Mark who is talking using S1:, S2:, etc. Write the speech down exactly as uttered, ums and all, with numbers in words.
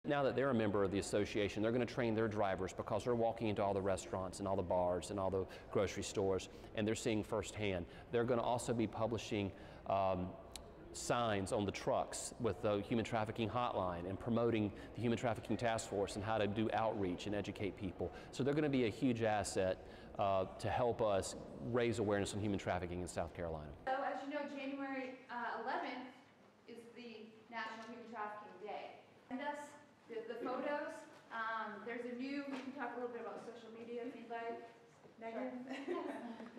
S1: Now that they're a member of the association, they're going to train their drivers because they're walking into all the restaurants and all the bars and all the grocery stores, and they're seeing firsthand. They're going to also be publishing um, signs on the trucks with the Human Trafficking Hotline and promoting the Human Trafficking Task Force and how to do outreach and educate people. So they're going to be a huge asset uh, to help us raise awareness on human trafficking in South Carolina.
S2: So as you know, January uh, eleventh is the National Human Trafficking Day. Send us the, the photos. Um, there's a new, we can talk a little bit about social media if you'd like. Megan? Sure.